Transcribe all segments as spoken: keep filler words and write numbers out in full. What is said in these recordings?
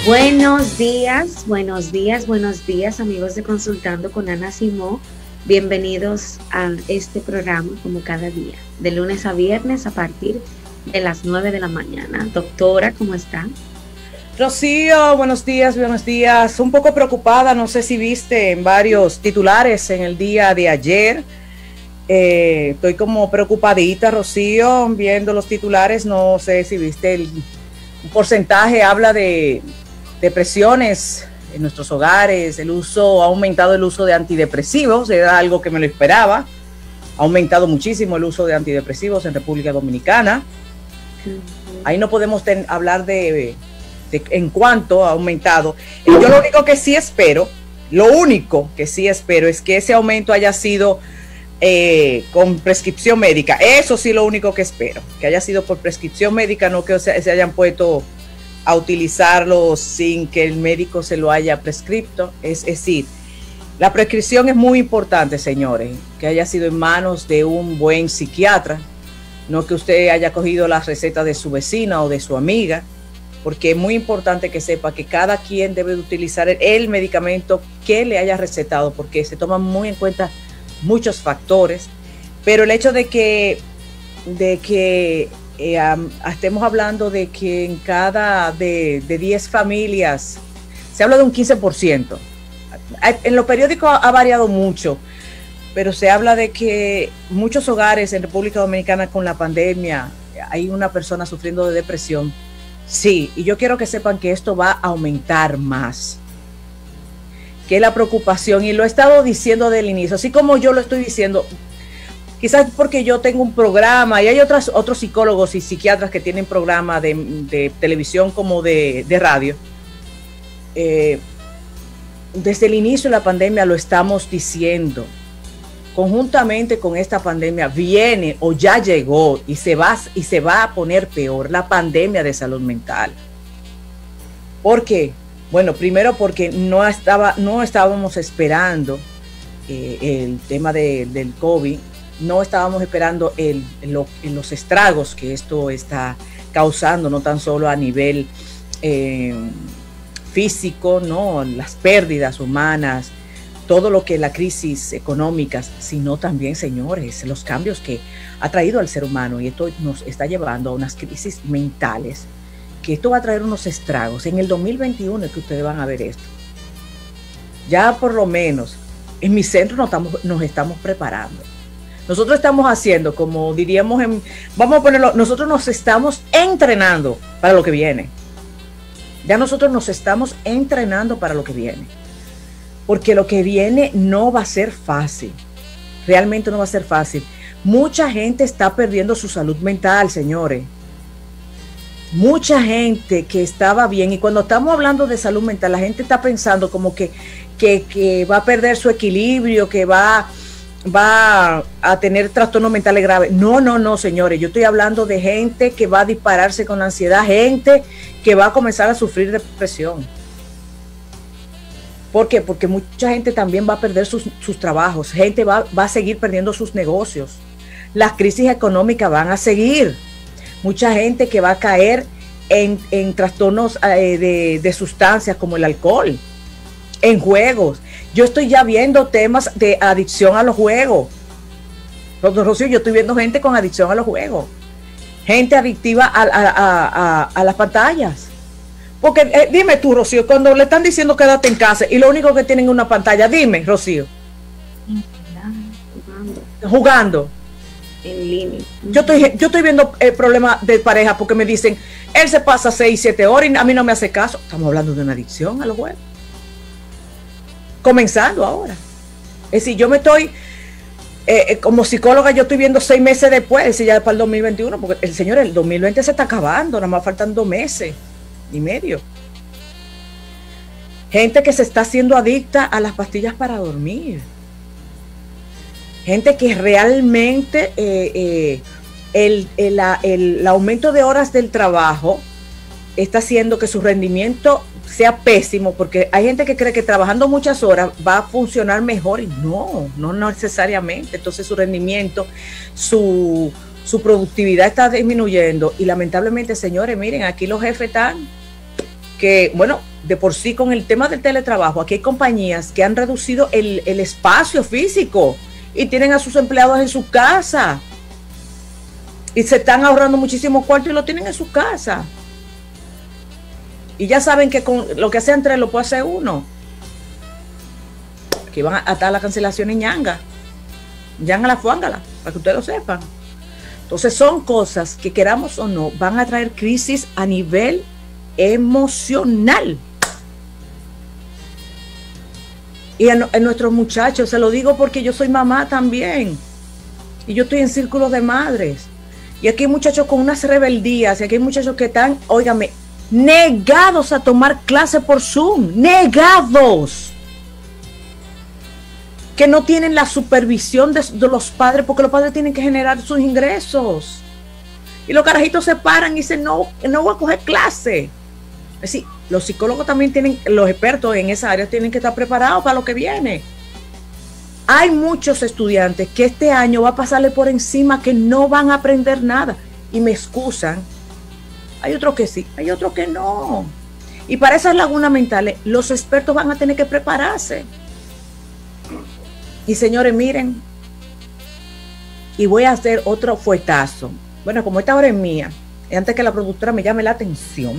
Buenos días, buenos días, buenos días, amigos de Consultando con Ana Simó. Bienvenidos a este programa como cada día, de lunes a viernes a partir de las nueve de la mañana. Doctora, ¿cómo está? Rocío, buenos días, buenos días. Un poco preocupada, no sé si viste en varios titulares en el día de ayer. Eh, estoy como preocupadita, Rocío, viendo los titulares. No sé si viste el porcentaje, habla de depresiones en nuestros hogares, el uso, ha aumentado el uso de antidepresivos, era algo que me lo esperaba. Ha aumentado muchísimo el uso de antidepresivos en República Dominicana. Ahí no podemos ten, hablar de... De, en cuanto ha aumentado. Yo lo único que sí espero, lo único que sí espero es que ese aumento haya sido eh, con prescripción médica. Eso sí lo único que espero, que haya sido por prescripción médica, no que se, se hayan puesto a utilizarlo sin que el médico se lo haya prescrito. Es, es decir, la prescripción es muy importante, señores, que haya sido en manos de un buen psiquiatra, no que usted haya cogido la receta de su vecina o de su amiga, porque es muy importante que sepa que cada quien debe de utilizar el, el medicamento que le haya recetado, porque se toman muy en cuenta muchos factores, pero el hecho de que, de que eh, um, estemos hablando de que en cada de, de diez familias, se habla de un quince por ciento, en los periódicos ha, ha variado mucho, pero se habla de que muchos hogares en República Dominicana con la pandemia, hay una persona sufriendo de depresión. Sí, y yo quiero que sepan que esto va a aumentar más, que la preocupación, y lo he estado diciendo del inicio, así como yo lo estoy diciendo, quizás porque yo tengo un programa, y hay otras, otros psicólogos y psiquiatras que tienen programas de, de televisión como de, de radio. Eh, desde el inicio de la pandemia lo estamos diciendo. Conjuntamente con esta pandemia viene o ya llegó y se va y se va a poner peor la pandemia de salud mental. ¿Por qué? Bueno, primero porque no estaba, no estábamos esperando eh, el tema de, del COVID, no estábamos esperando el, lo, los estragos que esto está causando, no tan solo a nivel eh, físico, no, las pérdidas humanas, todo lo que la crisis económica, sino también, señores, los cambios que ha traído al ser humano, y esto nos está llevando a unas crisis mentales, que esto va a traer unos estragos. En el dos mil veintiuno es que ustedes van a ver esto. Ya por lo menos en mi centro nos estamos, nos estamos preparando. Nosotros estamos haciendo, como diríamos, en, vamos a ponerlo, nosotros nos estamos entrenando para lo que viene. Ya nosotros nos estamos entrenando para lo que viene. Porque lo que viene no va a ser fácil, realmente no va a ser fácil. Mucha gente está perdiendo su salud mental, señores. Mucha gente que estaba bien, y cuando estamos hablando de salud mental, la gente está pensando como que, que, que va a perder su equilibrio, que va, va a tener trastornos mentales graves. No, no, no, señores, yo estoy hablando de gente que va a dispararse con la ansiedad, gente que va a comenzar a sufrir depresión. ¿Por qué? Porque mucha gente también va a perder sus, sus trabajos, gente va, va a seguir perdiendo sus negocios, las crisis económicas van a seguir, mucha gente que va a caer en, en trastornos eh, de, de sustancias como el alcohol, en juegos. Yo estoy ya viendo temas de adicción a los juegos. Rocío, yo estoy viendo gente con adicción a los juegos, gente adictiva a, a, a, a, a las pantallas. Porque eh, dime tú, Rocío, cuando le están diciendo quédate en casa y lo único que tienen es una pantalla, dime, Rocío. Jugando. Jugando. En línea. Yo estoy, yo estoy viendo el problema de pareja porque me dicen, él se pasa seis, siete horas y a mí no me hace caso. Estamos hablando de una adicción a los juegos. Comenzando ahora. Es decir, yo me estoy, eh, como psicóloga, yo estoy viendo seis meses después, es decir, ya para el dos mil veintiuno, porque el señor, el dos mil veinte se está acabando, nada más faltan dos meses y medio. Gente que se está haciendo adicta a las pastillas para dormir. Gente que realmente eh, eh, el, el, el, el aumento de horas del trabajo está haciendo que su rendimiento sea pésimo, porque hay gente que cree que trabajando muchas horas va a funcionar mejor y no, no necesariamente. Entonces su rendimiento, su, su productividad está disminuyendo y lamentablemente, señores, miren, aquí los jefes están que, bueno, de por sí con el tema del teletrabajo, aquí hay compañías que han reducido el, el espacio físico y tienen a sus empleados en su casa y se están ahorrando muchísimos cuartos y lo tienen en su casa. Y ya saben que con lo que hacen tres lo puede hacer uno. Que van a atar la cancelación en ñanga. Ñanga la fuángala, para que ustedes lo sepan. Entonces son cosas que, queramos o no, van a traer crisis a nivel emocional. Y a, a nuestros muchachos, se lo digo porque yo soy mamá también. Y yo estoy en círculos de madres. Y aquí hay muchachos con unas rebeldías. Y aquí hay muchachos que están, óigame, negados a tomar clase por Zoom. Negados. Que no tienen la supervisión de, de los padres, porque los padres tienen que generar sus ingresos. Y los carajitos se paran y dicen, no, no voy a coger clase. Es decir, los psicólogos también tienen, los expertos en esa área tienen que estar preparados para lo que viene. Hay muchos estudiantes que este año va a pasarle por encima, que no van a aprender nada. Y me excusan. Hay otros que sí, hay otros que no. Y para esas lagunas mentales, los expertos van a tener que prepararse. Y señores, miren, y voy a hacer otro fuetazo. Bueno, como esta hora es mía, y antes que la productora me llame la atención,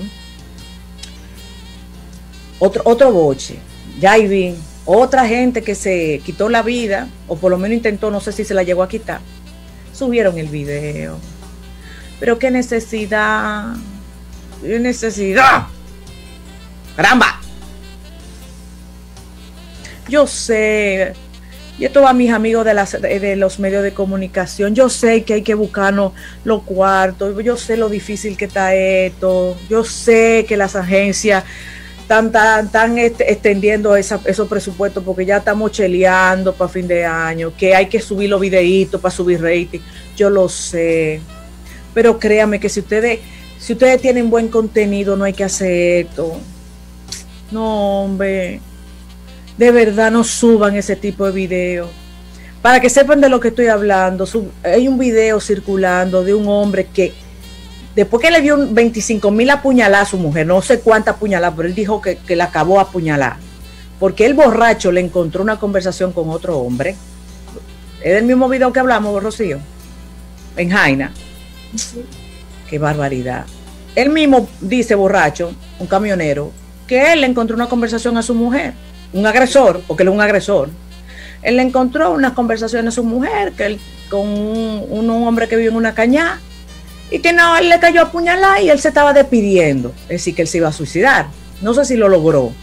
otro, otro boche. Ya ahí vi otra gente que se quitó la vida, o por lo menos intentó, no sé si se la llegó a quitar. Subieron el video. Pero qué necesidad, qué necesidad. ¡Caramba! Yo sé... Y esto va a mis amigos de, las, de los medios de comunicación. Yo sé que hay que buscarnos los cuartos. Yo sé lo difícil que está esto. Yo sé que las agencias están, están, están extendiendo esa, esos presupuestos porque ya estamos cheleando para fin de año. Que hay que subir los videitos para subir rating. Yo lo sé. Pero créanme que si ustedes, si ustedes tienen buen contenido, no hay que hacer esto. No, hombre. De verdad, no suban ese tipo de videos. Para que sepan de lo que estoy hablando, sub, hay un video circulando de un hombre que, después que le dio veinticinco mil apuñaladas a su mujer, no sé cuántas apuñaladas, pero él dijo que, que la acabó a apuñalar. Porque el borracho le encontró una conversación con otro hombre. Es del mismo video que hablamos, Rocío. En Jaina. Sí. Qué barbaridad. Él mismo dice, borracho, un camionero, que él le encontró una conversación a su mujer. Un agresor, porque él es un agresor. Él le encontró unas conversaciones a su mujer, que él, con un, un hombre que vive en una cañada, y que no, él le cayó a apuñalar y él se estaba despidiendo. Es decir, que él se iba a suicidar. No sé si lo logró.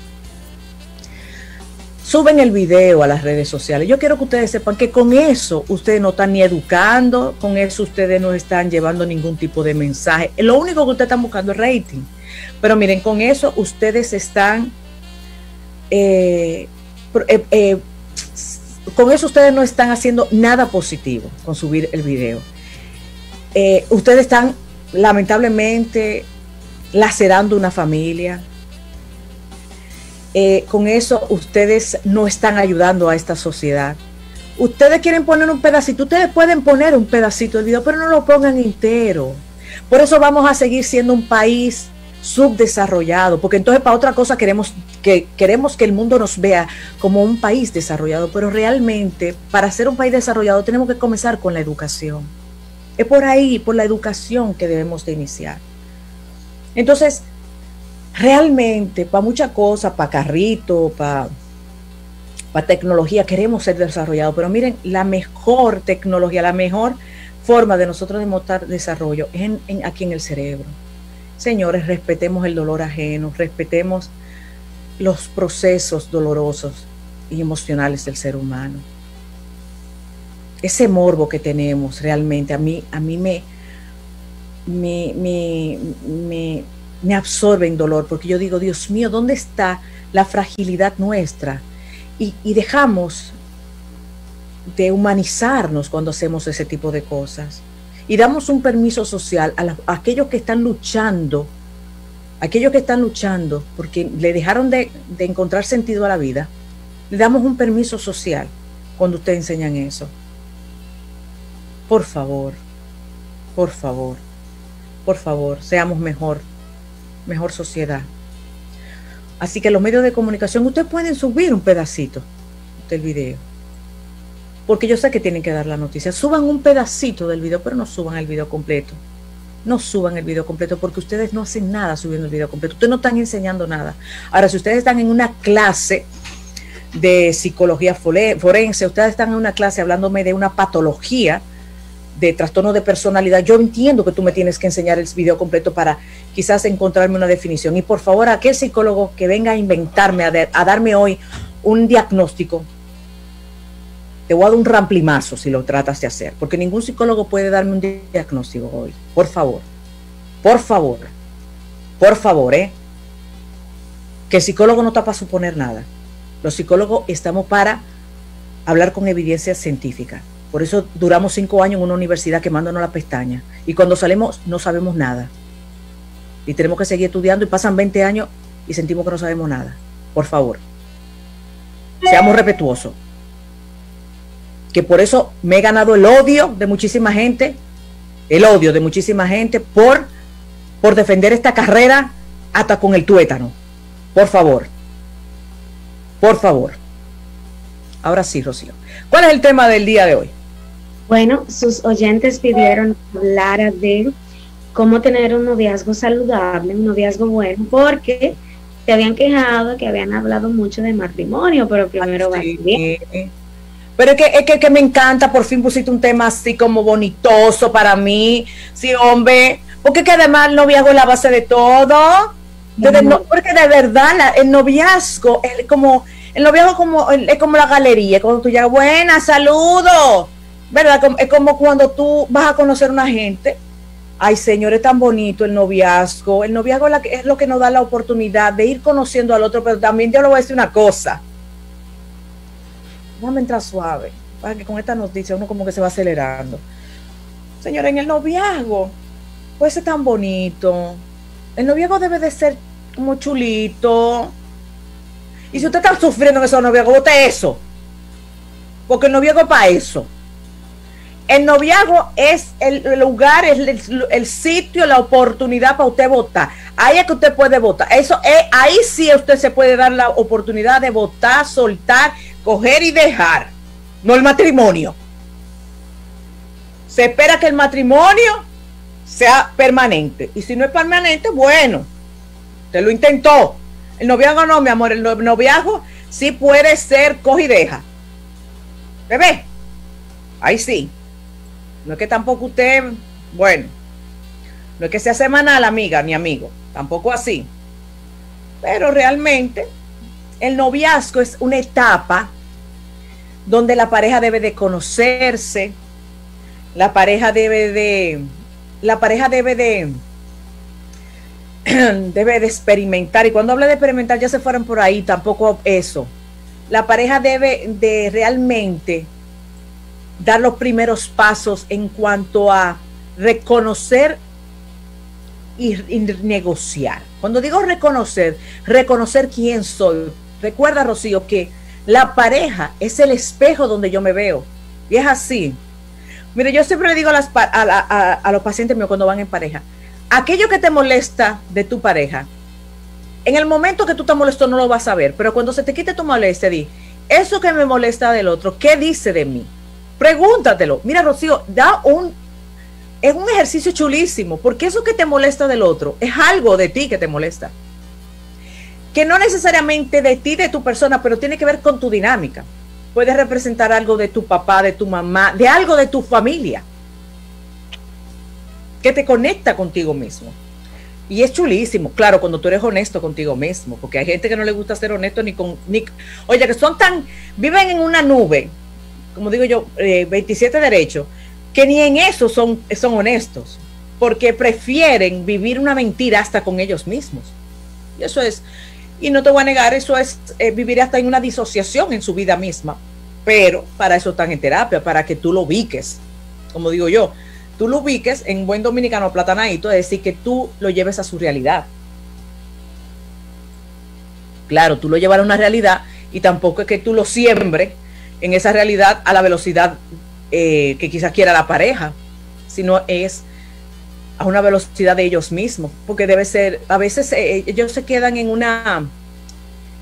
Suben el video a las redes sociales. Yo quiero que ustedes sepan que con eso ustedes no están ni educando, con eso ustedes no están llevando ningún tipo de mensaje. Lo único que ustedes están buscando es rating. Pero miren, con eso ustedes están... Eh, eh, eh, con eso ustedes no están haciendo nada positivo con subir el video. Eh, ustedes están lamentablemente lacerando una familia. Eh, con eso ustedes no están ayudando a esta sociedad. Ustedes quieren poner un pedacito, ustedes pueden poner un pedacito del video, pero no lo pongan entero. Por eso vamos a seguir siendo un país subdesarrollado, porque entonces para otra cosa queremos que queremos que el mundo nos vea como un país desarrollado, pero realmente para ser un país desarrollado tenemos que comenzar con la educación. Es por ahí, por la educación que debemos de iniciar. Entonces, realmente para muchas cosas, para carrito, para, para tecnología, queremos ser desarrollados, pero miren, la mejor tecnología, la mejor forma de nosotros demostrar desarrollo es en, en, aquí en el cerebro. Señores, respetemos el dolor ajeno, respetemos los procesos dolorosos y emocionales del ser humano. Ese morbo que tenemos realmente a mí, a mí me, me, me, me, me absorbe en dolor, porque yo digo, Dios mío, ¿dónde está la fragilidad nuestra? Y, y dejamos de humanizarnos cuando hacemos ese tipo de cosas. Y damos un permiso social a, la, a aquellos que están luchando, aquellos que están luchando porque le dejaron de, de encontrar sentido a la vida. Le damos un permiso social cuando ustedes enseñan eso. Por favor, por favor, por favor, seamos mejor, mejor sociedad. Así que los medios de comunicación, ustedes pueden subir un pedacito del video. Porque yo sé que tienen que dar la noticia. Suban un pedacito del video, pero no suban el video completo. No suban el video completo porque ustedes no hacen nada subiendo el video completo. Ustedes no están enseñando nada. Ahora, si ustedes están en una clase de psicología forense, ustedes están en una clase hablándome de una patología de trastorno de personalidad, yo entiendo que tú me tienes que enseñar el video completo para quizás encontrarme una definición. Y por favor, aquel psicólogo que venga a inventarme, a, de, a darme hoy un diagnóstico, te voy a dar un ramplimazo si lo tratas de hacer, porque ningún psicólogo puede darme un diagnóstico hoy. Por favor, por favor, por favor, ¿eh? Que el psicólogo no está para suponer nada. Los psicólogos estamos para hablar con evidencia científica. Por eso duramos cinco años en una universidad quemándonos la pestaña. Y cuando salimos no sabemos nada. Y tenemos que seguir estudiando y pasan veinte años y sentimos que no sabemos nada. Por favor, seamos respetuosos. Que por eso me he ganado el odio de muchísima gente, el odio de muchísima gente por, por defender esta carrera hasta con el tuétano. Por favor. Por favor. Ahora sí, Rocío. ¿Cuál es el tema del día de hoy? Bueno, sus oyentes pidieron hablar de cómo tener un noviazgo saludable, un noviazgo bueno, porque se habían quejado que habían hablado mucho de matrimonio, pero primero va sí. bien. Pero es que, es que, que me encanta, por fin pusiste un tema así como bonitoso para mí. Sí, hombre, porque que además el noviazgo es la base de todo. Entonces, no, porque de verdad la, el noviazgo es como... El noviazgo como, es como la galería, cuando tú llegas, buena, saludo, ¿verdad? Es como cuando tú vas a conocer a una gente. Ay, señor, es tan bonito el noviazgo. El noviazgo es, la, es lo que nos da la oportunidad de ir conociendo al otro, pero también yo le voy a decir una cosa. Déjame entrar suave, para que con esta noticia uno como que se va acelerando. Señor, en el noviazgo puede ser tan bonito. El noviazgo debe de ser como chulito. Y si usted está sufriendo en ese noviazgo, vote eso. Porque el noviazgo es para eso. El noviazgo es el, el lugar, es el, el sitio, la oportunidad para usted votar. Ahí es que usted puede votar. Eso es, ahí sí usted se puede dar la oportunidad de votar, soltar, coger y dejar. No el matrimonio. Se espera que el matrimonio sea permanente. Y si no es permanente, bueno, usted lo intentó. El noviazgo no, mi amor, el noviazgo sí puede ser coge y deja. Bebé, ahí sí. No es que tampoco usted, bueno, no es que sea semanal, amiga ni amigo, tampoco así. Pero realmente el noviazgo es una etapa donde la pareja debe de conocerse, la pareja debe de, la pareja debe de debe de experimentar, y cuando hablo de experimentar ya se fueron por ahí, tampoco eso. La pareja debe de realmente dar los primeros pasos en cuanto a reconocer y, y negociar. Cuando digo reconocer, reconocer quién soy. Recuerda, Rocío, que la pareja es el espejo donde yo me veo, y es así. Mire, yo siempre le digo a, las, a, a, a los pacientes míos cuando van en pareja, aquello que te molesta de tu pareja, en el momento que tú te molestas no lo vas a ver, pero cuando se te quite tu molestia, di, eso que me molesta del otro, ¿qué dice de mí? Pregúntatelo. Mira, Rocío, da un, es un ejercicio chulísimo, porque eso que te molesta del otro es algo de ti que te molesta. Que no necesariamente de ti, de tu persona, pero tiene que ver con tu dinámica. Puede representar algo de tu papá, de tu mamá, de algo de tu familia, que te conecta contigo mismo. Y es chulísimo, claro, cuando tú eres honesto contigo mismo, porque hay gente que no le gusta ser honesto ni con, ni, oye, que son tan, viven en una nube, como digo yo, eh, veintisiete derechos, que ni en eso son, son honestos, porque prefieren vivir una mentira hasta con ellos mismos. Y eso es, y no te voy a negar, eso es eh, vivir hasta en una disociación en su vida misma, pero para eso están en terapia, para que tú lo ubiques, como digo yo, tú lo ubiques en buen dominicano platanadito, es decir, que tú lo lleves a su realidad. Claro, tú lo llevas a una realidad y tampoco es que tú lo siembres en esa realidad a la velocidad eh, que quizás quiera la pareja, sino es a una velocidad de ellos mismos, porque debe ser, a veces eh, ellos se quedan en una,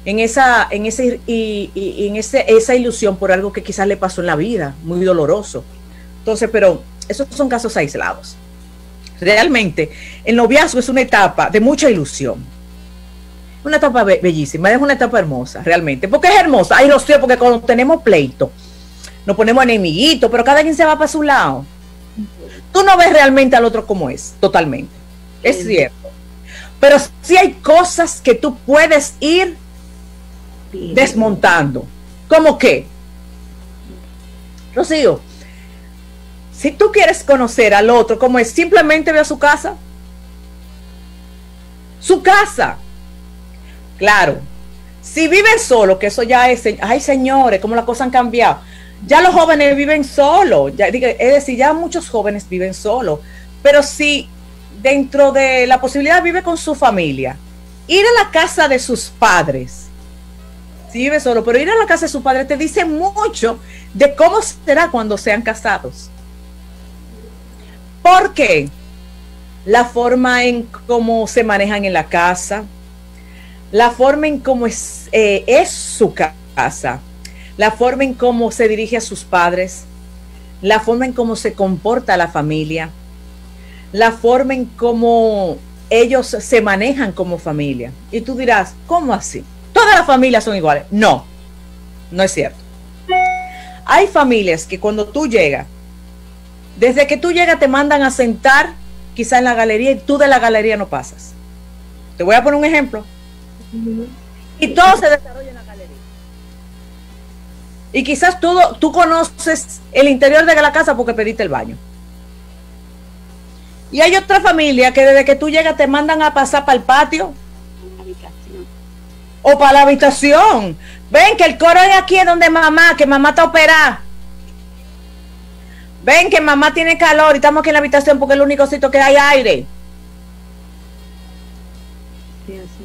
en esa, en ese, y, y, y en ese, esa ilusión por algo que quizás le pasó en la vida, muy doloroso. Entonces, pero esos son casos aislados. Realmente, el noviazgo es una etapa de mucha ilusión. Una etapa be bellísima, es una etapa hermosa, realmente. ¿Por qué es hermosa? Ay, Rocío, porque cuando tenemos pleito, nos ponemos enemiguitos, pero cada quien se va para su lado. Tú no ves realmente al otro como es, totalmente. Es cierto. Pero sí hay cosas que tú puedes ir Bien. desmontando. ¿Cómo qué? Rocío, si tú quieres conocer al otro como es, simplemente ve a su casa. Su casa. Claro. Si viven solos, que eso ya es, ay señores, cómo las cosas han cambiado. Ya los jóvenes viven solos. Ya, es decir, ya muchos jóvenes viven solos. Pero si dentro de la posibilidad vive con su familia, ir a la casa de sus padres, si vive solo, pero ir a la casa de sus padres te dice mucho de cómo será cuando sean casados. ¿Por qué? La forma en cómo se manejan en la casa, la forma en cómo es, eh, es su casa, la forma en cómo se dirige a sus padres, la forma en cómo se comporta la familia, la forma en cómo ellos se manejan como familia. Y tú dirás, ¿cómo así? ¿Todas las familias son iguales? No, no es cierto. Hay familias que cuando tú llegas, desde que tú llegas te mandan a sentar quizá en la galería y tú de la galería no pasas. Te voy a poner un ejemplo. Uh-huh. Y todo se desarrolla en la galería. Y quizás tú, tú conoces el interior de la casa porque pediste el baño. Y hay otra familia que desde que tú llegas te mandan a pasar para el patio o para la habitación. Ven que el coro es aquí, es donde mamá, que mamá está operada. Ven que mamá tiene calor y estamos aquí en la habitación porque es el único sitio que hay aire. Sí, así.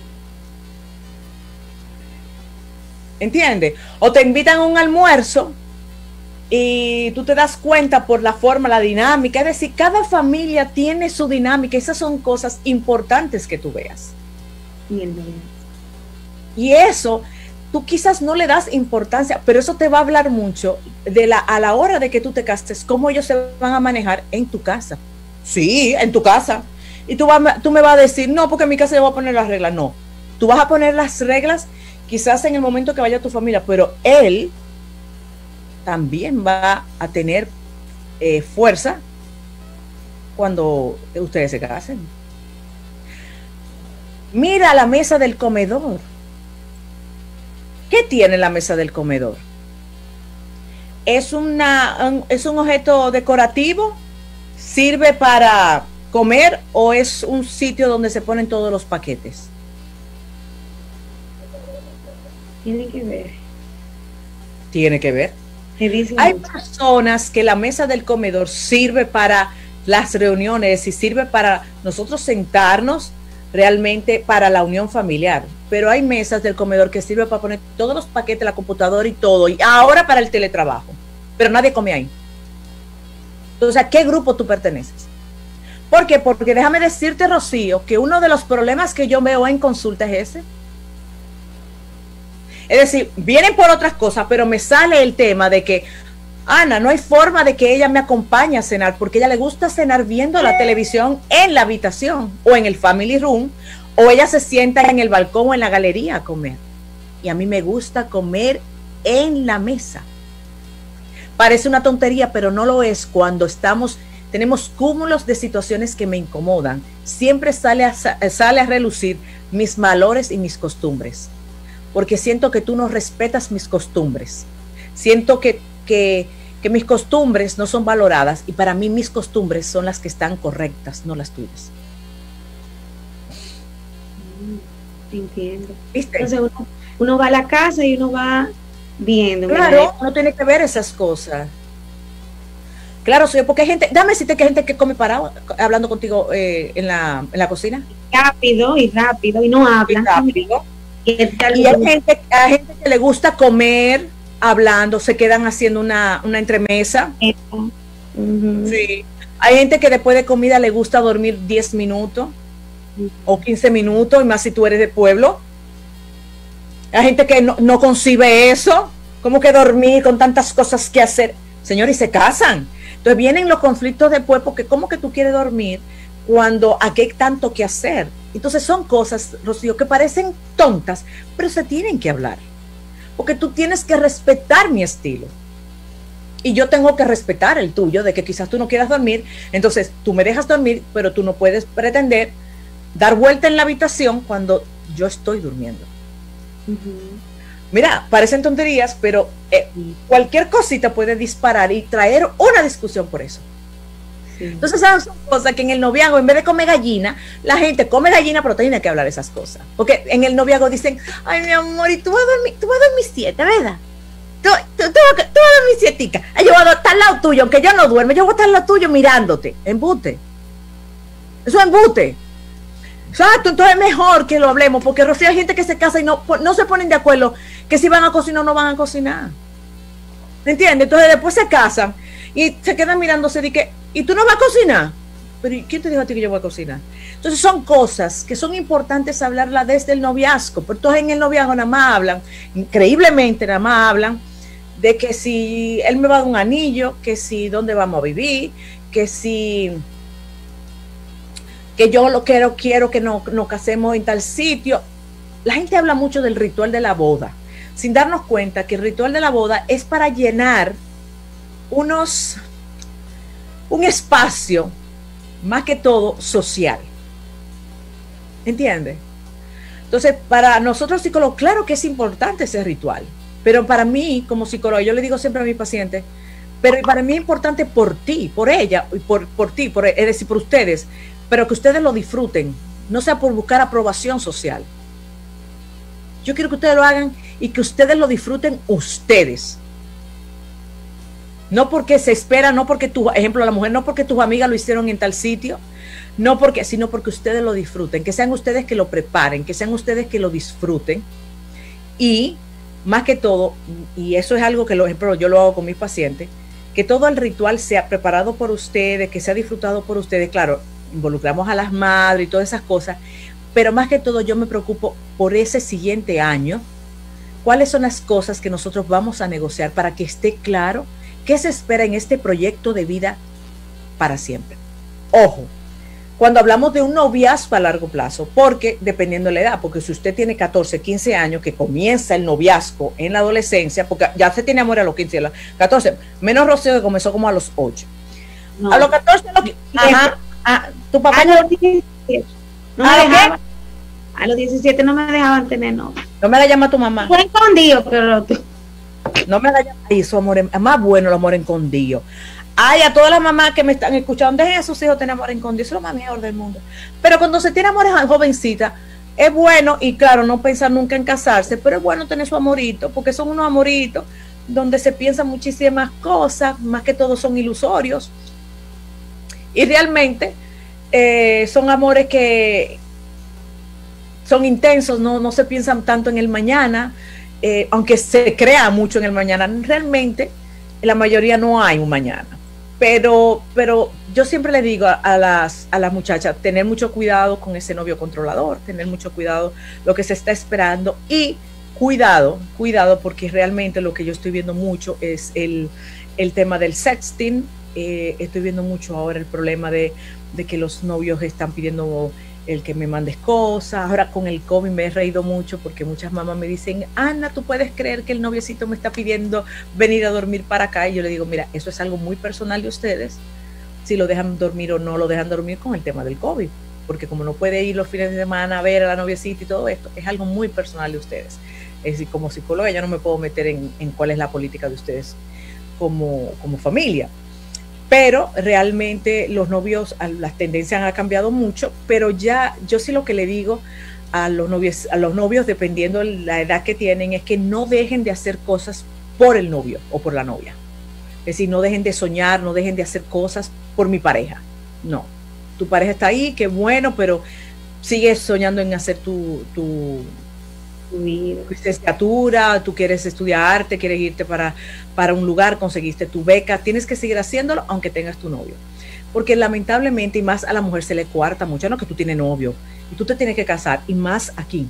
¿Entiendes? O te invitan a un almuerzo y tú te das cuenta por la forma, la dinámica. Es decir, cada familia tiene su dinámica. Esas son cosas importantes que tú veas. Bien, bien. Y eso, tú quizás no le das importancia, pero eso te va a hablar mucho de la, a la hora de que tú te cases, cómo ellos se van a manejar en tu casa. Sí, en tu casa. Y tú, va, tú me vas a decir, no, porque en mi casa yo voy a poner las reglas. No, tú vas a poner las reglas quizás en el momento que vaya tu familia, pero él también va a tener eh, fuerza cuando ustedes se casen. Mira la mesa del comedor. ¿Qué tiene la mesa del comedor? ¿Es, una, un, ¿Es un objeto decorativo? ¿Sirve para comer o es un sitio donde se ponen todos los paquetes? Tiene que ver. Tiene que ver. Hay personas que la mesa del comedor sirve para las reuniones y sirve para nosotros sentarnos realmente para la unión familiar, pero hay mesas del comedor que sirven para poner todos los paquetes, la computadora y todo, y ahora para el teletrabajo, pero nadie come ahí. Entonces, ¿a qué grupo tú perteneces? ¿Por qué? Porque déjame decirte, Rocío, que uno de los problemas que yo veo en consulta es ese. Es decir, vienen por otras cosas, pero me sale el tema de que, Ana, no hay forma de que ella me acompañe a cenar, porque a ella le gusta cenar viendo la televisión en la habitación o en el family room, o ella se sienta en el balcón o en la galería a comer. Y a mí me gusta comer en la mesa. Parece una tontería, pero no lo es cuando estamos, tenemos cúmulos de situaciones que me incomodan. Siempre sale a, sale a relucir mis valores y mis costumbres, porque siento que tú no respetas mis costumbres. Siento que Que, que mis costumbres no son valoradas y para mí mis costumbres son las que están correctas, no las tuyas. Entiendo. ¿Viste? Entonces uno, uno va a la casa y uno va viendo. Claro, uno tiene que ver esas cosas. Claro, soy porque hay gente, dame decirte que hay gente que come parado hablando contigo eh, en, la, en la cocina. Rápido y rápido y no hablan. Y rápido. Y, y hay gente, hay gente que le gusta comer hablando, se quedan haciendo una, una entremesa. Uh-huh. Sí. Hay gente que después de comida le gusta dormir diez minutos uh-huh. o quince minutos, y más si tú eres de pueblo. Hay gente que no, no concibe eso, como que dormir con tantas cosas que hacer. Señores, y se casan. Entonces vienen los conflictos después, porque ¿cómo que tú quieres dormir cuando aquí hay tanto que hacer? Entonces son cosas, Rocío, que parecen tontas, pero se tienen que hablar. Porque tú tienes que respetar mi estilo. Y yo tengo que respetar el tuyo, de que quizás tú no quieras dormir. Entonces tú me dejas dormir, pero tú no puedes pretender dar vuelta en la habitación cuando yo estoy durmiendo. Uh-huh. Mira, parecen tonterías, pero eh, cualquier cosita puede disparar y traer una discusión por eso. Sí. Entonces, esas son cosas que en el noviazgo, en vez de comer gallina, la gente come gallina, pero tiene que hablar esas cosas. Porque en el noviazgo dicen, ay, mi amor, y tú vas a dormir, tú vas a dormir siete, ¿verdad? Tú, tú, tú, tú vas a dormir sietica. Yo voy a estar al lado tuyo, aunque yo no duerme, yo voy a estar al lado tuyo mirándote. Embute. Eso es embute. Exacto, entonces es mejor que lo hablemos, porque Rocío, hay gente que se casa y no, no se ponen de acuerdo que si van a cocinar o no van a cocinar. ¿Me entiendes? Entonces después se casan y se quedan mirándose de que, ¿y tú no vas a cocinar? Pero ¿quién te dijo a ti que yo voy a cocinar? Entonces son cosas que son importantes hablarlas desde el noviazgo, pero entonces en el noviazgo nada más hablan, increíblemente nada más hablan de que si él me va a dar un anillo, que si dónde vamos a vivir, que si... que yo lo quiero, quiero que nos, nos casemos en tal sitio. La gente habla mucho del ritual de la boda, sin darnos cuenta que el ritual de la boda es para llenar unos, un espacio, más que todo social. ¿Entiendes? Entonces, para nosotros psicólogos, claro que es importante ese ritual, pero para mí, como psicóloga, yo le digo siempre a mis pacientes, pero para mí es importante por ti, por ella, y por, por ti, por, es decir, por ustedes, pero que ustedes lo disfruten, no sea por buscar aprobación social. Yo quiero que ustedes lo hagan y que ustedes lo disfruten ustedes. No porque se espera, no porque tu, ejemplo, la mujer, no porque tus amigas lo hicieron en tal sitio, no porque, sino porque ustedes lo disfruten, que sean ustedes que lo preparen, que sean ustedes que lo disfruten. Y más que todo, y eso es algo que lo, ejemplo, yo lo hago con mis pacientes, que todo el ritual sea preparado por ustedes, que sea disfrutado por ustedes. Claro, involucramos a las madres y todas esas cosas, pero más que todo yo me preocupo por ese siguiente año, cuáles son las cosas que nosotros vamos a negociar para que esté claro qué se espera en este proyecto de vida para siempre. Ojo, cuando hablamos de un noviazgo a largo plazo, porque dependiendo de la edad, porque si usted tiene catorce, quince años, que comienza el noviazgo en la adolescencia, porque ya se tiene amor a los quince, a los catorce, menos Rocío que comenzó como a los ocho. No. A los catorce, a los quince, ajá. Ah, tu papá a los diecisiete no ¿A, me dejaba, a los diecisiete no me dejaban tener novio. No me la llama tu mamá. Fue escondido, pero tú. No me la llama. Ay, su amor es más bueno, el amor escondido. Ay, a todas las mamás que me están escuchando, dejen a sus hijos tener amor escondido, eso es lo más mejor del mundo. Pero cuando se tiene amor jovencita, es bueno, y claro, no pensar nunca en casarse, pero es bueno tener su amorito, porque son unos amoritos donde se piensan muchísimas cosas, más que todo son ilusorios. Y realmente eh, son amores que son intensos, no, no se piensan tanto en el mañana, eh, aunque se crea mucho en el mañana. Realmente, en la mayoría no hay un mañana. Pero, pero yo siempre le digo a, a, las, a las muchachas, tener mucho cuidado con ese novio controlador, tener mucho cuidado lo que se está esperando y cuidado, cuidado, porque realmente lo que yo estoy viendo mucho es el, el tema del sexting. Eh, estoy viendo mucho ahora el problema de, de que los novios están pidiendo el que me mandes cosas. Ahora con el COVID me he reído mucho porque muchas mamás me dicen, Ana, ¿tú puedes creer que el noviecito me está pidiendo venir a dormir para acá? Y yo le digo, mira, eso es algo muy personal de ustedes, si lo dejan dormir o no lo dejan dormir con el tema del COVID, porque como no puede ir los fines de semana a ver a la noviecita y todo esto, es algo muy personal de ustedes. Es decir, como psicóloga yo no me puedo meter en, en cuál es la política de ustedes como, como familia. Pero realmente los novios, las tendencias han cambiado mucho, pero ya yo sí lo que le digo a los novios, a los novios, dependiendo de la edad que tienen, es que no dejen de hacer cosas por el novio o por la novia. Es decir, no dejen de soñar, no dejen de hacer cosas por mi pareja. No, tu pareja está ahí, qué bueno, pero sigues soñando en hacer tu, tu, tu licenciatura, tú quieres estudiar arte, quieres irte para, para un lugar, conseguiste tu beca, tienes que seguir haciéndolo aunque tengas tu novio. Porque lamentablemente, y más a la mujer se le cuarta mucho, no que tú tienes novio y tú te tienes que casar, y más aquí,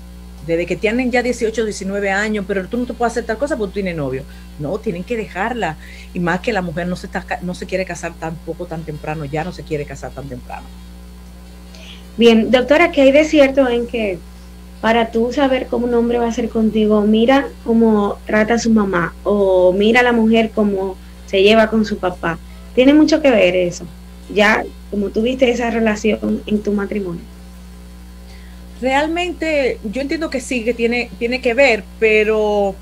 desde que tienen ya dieciocho, diecinueve años, pero tú no te puedes hacer tal cosa porque tú tienes novio. No, tienen que dejarla. Y más que la mujer no se, está, no se quiere casar tampoco tan temprano, ya no se quiere casar tan temprano. Bien, doctora, ¿qué hay de cierto en que para tú saber cómo un hombre va a ser contigo, mira cómo trata a su mamá o mira a la mujer cómo se lleva con su papá? Tiene mucho que ver eso, ya como tuviste esa relación en tu matrimonio. Realmente yo entiendo que sí, que tiene, tiene que ver, pero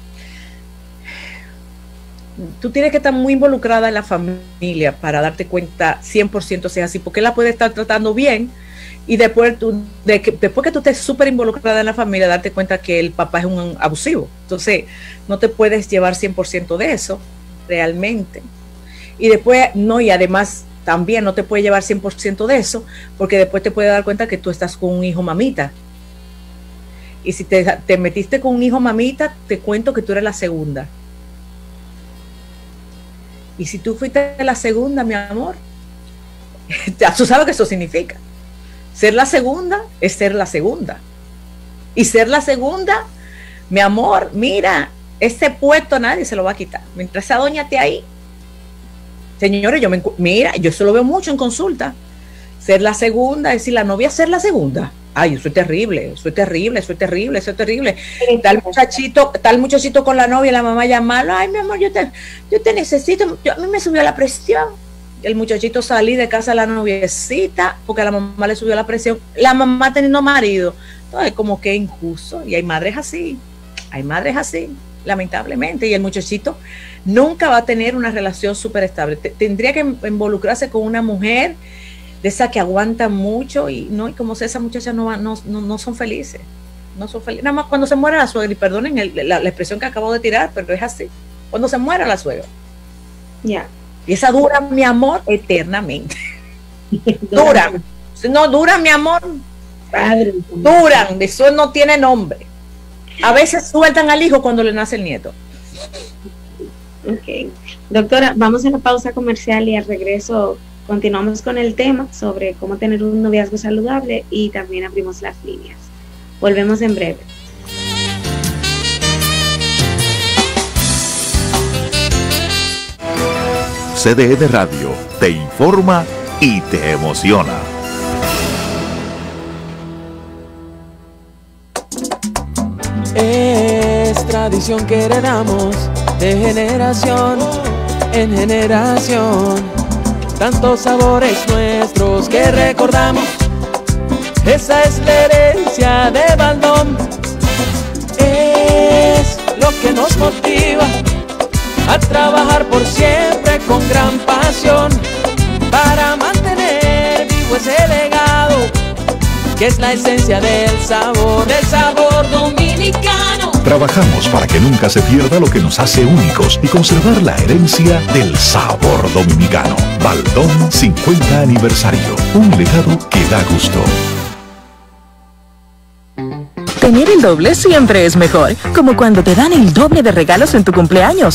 tú tienes que estar muy involucrada en la familia para darte cuenta cien por ciento si es así, porque él la puede estar tratando bien y después, tú, de que, después que tú estés súper involucrada en la familia, darte cuenta que el papá es un abusivo. Entonces no te puedes llevar cien por ciento de eso realmente. Y después, no, y además también no te puedes llevar cien por ciento de eso, porque después te puedes dar cuenta que tú estás con un hijo mamita. Y si te, te metiste con un hijo mamita, te cuento que tú eres la segunda. Y si tú fuiste la segunda, mi amor, ya tú sabes que eso significa. Ser la segunda es ser la segunda. Y ser la segunda, mi amor, mira, ese puesto nadie se lo va a quitar. Mientras esa doña esté ahí. Señores, yo me, mira, yo eso lo veo mucho en consulta. Ser la segunda, es decir, la novia ser la segunda. Ay, eso es terrible, eso es terrible, eso es terrible, eso es terrible. Tal muchachito, tal muchachito con la novia, la mamá llamarlo, ay, mi amor, yo te, yo te necesito, yo, a mí me subió la presión. El muchachito salí de casa de la noviecita porque a la mamá le subió la presión. La mamá teniendo marido. Entonces, como que injusto. Y hay madres así, hay madres así, lamentablemente. Y el muchachito nunca va a tener una relación súper estable. Tendría que involucrarse con una mujer de esa que aguanta mucho y no, y como si esas muchachas no, no, no, no son felices, no son felices, nada más cuando se muera la suegra, y perdonen el, la, la expresión que acabo de tirar, pero es así, cuando se muera la suegra, ya, yeah. Y esa dura, mi amor, eternamente, duran, no dura, mi amor, padre, duran, eso no tiene nombre, a veces sueltan al hijo cuando le nace el nieto. Ok, doctora, vamos a la pausa comercial y al regreso continuamos con el tema sobre cómo tener un noviazgo saludable y también abrimos las líneas. Volvemos en breve. C D N Radio te informa y te emociona. Es tradición que heredamos de generación en generación. Tantos sabores nuestros que recordamos, esa es la herencia de Baldón. Es lo que nos motiva a trabajar por siempre con gran pasión para mantener vivo ese legado que es la esencia del sabor, del sabor dominicano. Trabajamos para que nunca se pierda lo que nos hace únicos y conservar la herencia del sabor dominicano. Baldón cincuenta aniversario, un legado que da gusto. Tener el doble siempre es mejor, como cuando te dan el doble de regalos en tu cumpleaños.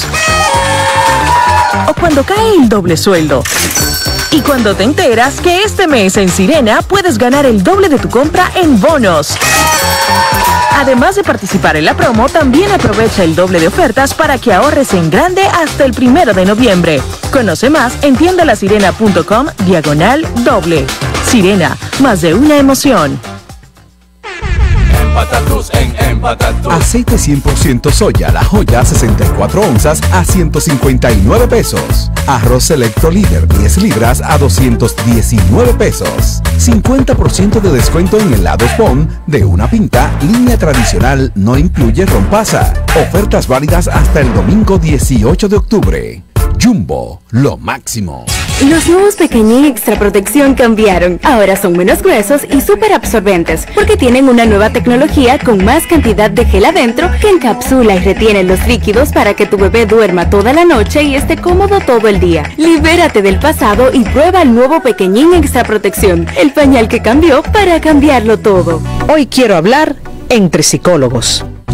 O cuando cae el doble sueldo. Y cuando te enteras que este mes en Sirena puedes ganar el doble de tu compra en bonos. Además de participar en la promo, también aprovecha el doble de ofertas para que ahorres en grande hasta el primero de noviembre. Conoce más en tiendalasirena.com diagonal doble. Sirena, más de una emoción. Empatatus en Empatatus. Aceite cien por ciento soya, La Joya, sesenta y cuatro onzas a ciento cincuenta y nueve pesos. Arroz Selecto Líder, diez libras a doscientos diecinueve pesos. cincuenta por ciento de descuento en helados Bon de una pinta, línea tradicional, no incluye rompasa. Ofertas válidas hasta el domingo dieciocho de octubre. Jumbo, lo máximo. Los nuevos Pequeñín Extra Protección cambiaron. Ahora son menos gruesos y súper absorbentes porque tienen una nueva tecnología con más cantidad de gel adentro que encapsula y retiene los líquidos para que tu bebé duerma toda la noche y esté cómodo todo el día. Libérate del pasado y prueba el nuevo Pequeñín Extra Protección, el pañal que cambió para cambiarlo todo. Hoy quiero hablar entre psicólogos.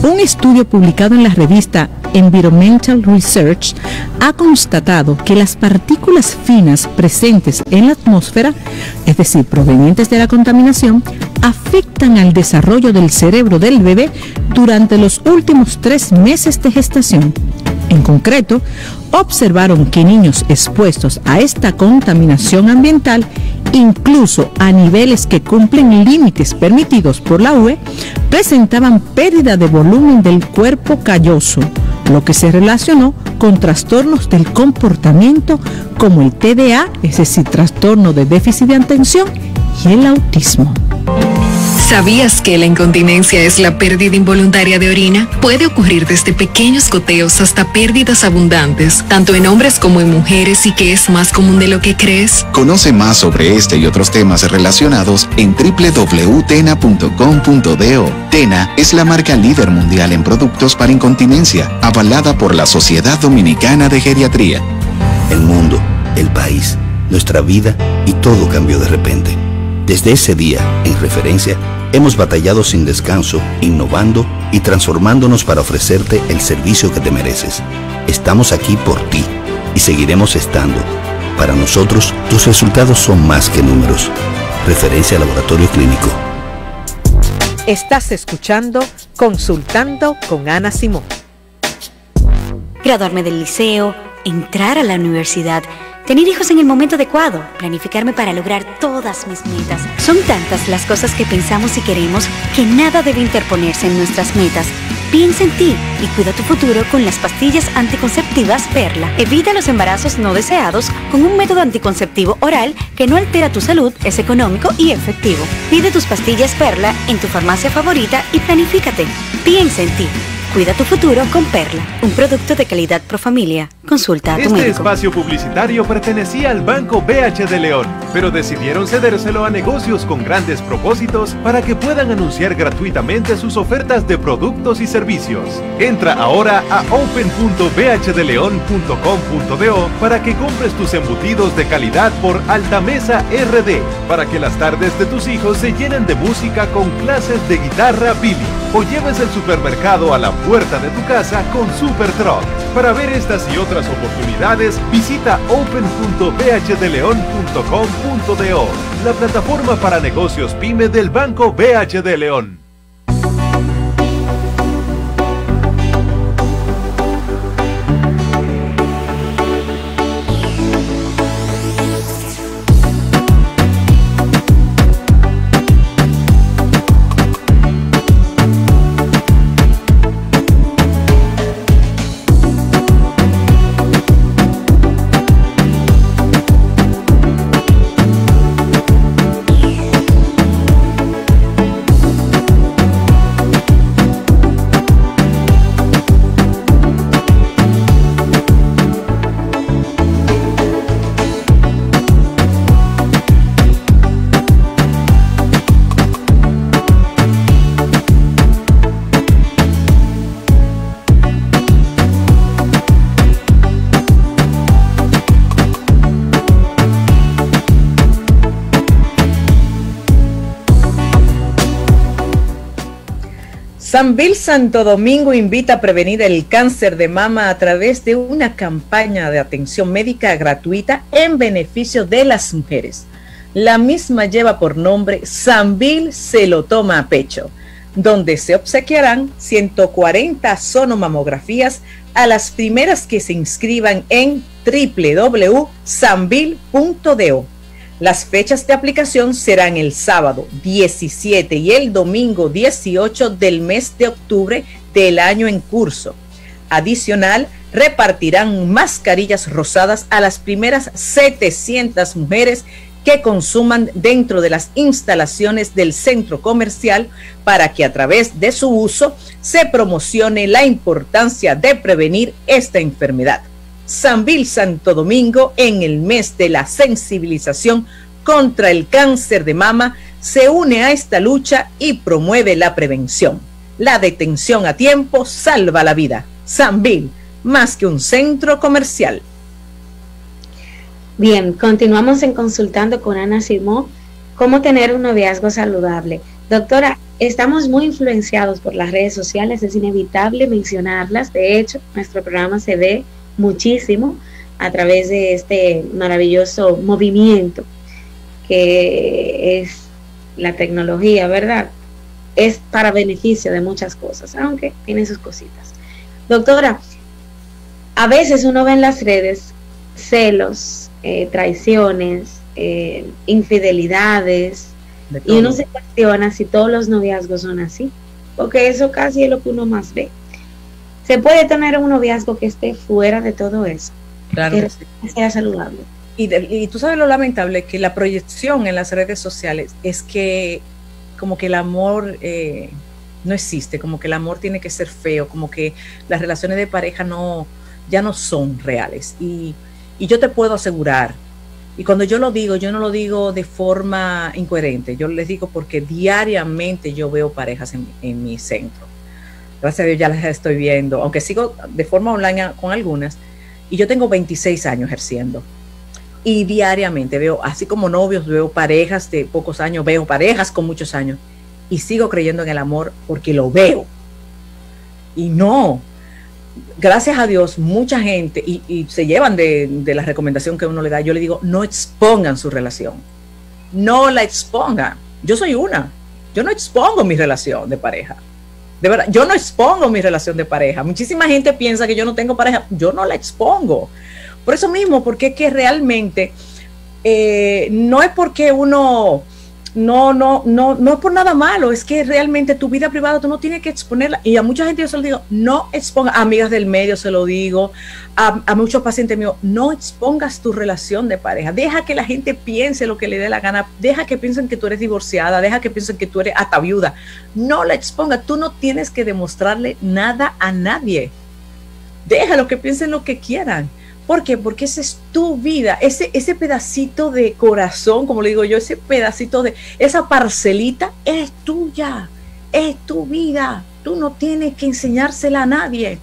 Un estudio publicado en la revista Environmental Research ha constatado que las partículas finas presentes en la atmósfera, es decir, provenientes de la contaminación, afectan al desarrollo del cerebro del bebé durante los últimos tres meses de gestación. En concreto, observaron que niños expuestos a esta contaminación ambiental, incluso a niveles que cumplen límites permitidos por la U E, presentaban pérdida de volumen del cuerpo calloso, lo que se relacionó con trastornos del comportamiento como el T D A, es decir, trastorno de déficit de atención, y el autismo. ¿Sabías que la incontinencia es la pérdida involuntaria de orina? Puede ocurrir desde pequeños goteos hasta pérdidas abundantes, tanto en hombres como en mujeres, y que es más común de lo que crees. Conoce más sobre este y otros temas relacionados en doble u doble u doble u punto tena punto com punto do. Tena es la marca líder mundial en productos para incontinencia, avalada por la Sociedad Dominicana de Geriatría. El mundo, el país, nuestra vida y todo cambió de repente. Desde ese día, en referencia, hemos batallado sin descanso, innovando y transformándonos para ofrecerte el servicio que te mereces. Estamos aquí por ti y seguiremos estando. Para nosotros, tus resultados son más que números. Referencia Laboratorio Clínico. Estás escuchando Consultando con Ana Simón. Graduarme del liceo, entrar a la universidad, tener hijos en el momento adecuado, planificarme para lograr todas mis metas. Son tantas las cosas que pensamos y queremos que nada debe interponerse en nuestras metas. Piensa en ti y cuida tu futuro con las pastillas anticonceptivas Perla. Evita los embarazos no deseados con un método anticonceptivo oral que no altera tu salud, es económico y efectivo. Pide tus pastillas Perla en tu farmacia favorita y planifícate. Piensa en ti. Cuida tu futuro con Perla, un producto de calidad Profamilia. Consulta a tu este médico. Este espacio publicitario pertenecía al Banco B H de León, pero decidieron cedérselo a negocios con grandes propósitos para que puedan anunciar gratuitamente sus ofertas de productos y servicios. Entra ahora a open punto b h de león punto com punto do para que compres tus embutidos de calidad por Altamesa R D, para que las tardes de tus hijos se llenen de música con clases de guitarra Billy, o lleves el supermercado a la puerta de tu casa con Super Truck. Para ver estas y otras oportunidades, visita open punto b h de león punto com punto do, la plataforma para negocios PYME del Banco B H de León. Sanvil Santo Domingo invita a prevenir el cáncer de mama a través de una campaña de atención médica gratuita en beneficio de las mujeres. La misma lleva por nombre Sanvil se lo toma a pecho, donde se obsequiarán ciento cuarenta sonomamografías a las primeras que se inscriban en doble u doble u doble u punto sanvil punto do. Las fechas de aplicación serán el sábado diecisiete y el domingo dieciocho del mes de octubre del año en curso. Adicional, repartirán mascarillas rosadas a las primeras setecientas mujeres que consuman dentro de las instalaciones del centro comercial para que a través de su uso se promocione la importancia de prevenir esta enfermedad. Sanvil Santo Domingo, en el mes de la sensibilización contra el cáncer de mama, se une a esta lucha y promueve la prevención. La detención a tiempo salva la vida. Sanvil, más que un centro comercial. Bien, continuamos en Consultando con Ana Simón, cómo tener un noviazgo saludable. Doctora, estamos muy influenciados por las redes sociales, es inevitable mencionarlas. De hecho, nuestro programa se ve muchísimo a través de este maravilloso movimiento que es la tecnología, ¿verdad? Es para beneficio de muchas cosas, aunque tiene sus cositas. Doctora, a veces uno ve en las redes celos, eh, traiciones, eh, infidelidades, y uno se cuestiona si todos los noviazgos son así, porque eso casi es lo que uno más ve. ¿Se puede tener un noviazgo que esté fuera de todo eso? Claro que que sí. sea saludable. Y, de, y tú sabes lo lamentable, que la proyección en las redes sociales es que como que el amor eh, no existe, como que el amor tiene que ser feo, como que las relaciones de pareja no, ya no son reales. Y, y yo te puedo asegurar, y cuando yo lo digo, yo no lo digo de forma incoherente, yo les digo porque diariamente yo veo parejas en, en mi centro. Gracias a Dios ya las estoy viendo, aunque sigo de forma online con algunas, y yo tengo veintiséis años ejerciendo. Y diariamente veo, así como novios, veo parejas de pocos años, veo parejas con muchos años, y sigo creyendo en el amor porque lo veo. Y no, gracias a Dios, mucha gente, y, y se llevan de, de la recomendación que uno le da, yo le digo, no expongan su relación, no la expongan. Yo soy una, yo no expongo mi relación de pareja. De verdad, yo no expongo mi relación de pareja. Muchísima gente piensa que yo no tengo pareja, yo no la expongo. Por eso mismo, porque es que realmente eh, no es porque uno, no, no, no, no es por nada malo, es que realmente tu vida privada tú no tienes que exponerla. Y a mucha gente yo se lo digo, no expongas, a amigas del medio se lo digo, a, a muchos pacientes míos, no expongas tu relación de pareja. Deja que la gente piense lo que le dé la gana, deja que piensen que tú eres divorciada, deja que piensen que tú eres hasta viuda. No la expongas, tú no tienes que demostrarle nada a nadie. Déjalo que piensen lo que quieran. ¿Por qué? Porque esa es tu vida, ese, ese pedacito de corazón, como le digo yo, ese pedacito de, esa parcelita es tuya, es tu vida, tú no tienes que enseñársela a nadie.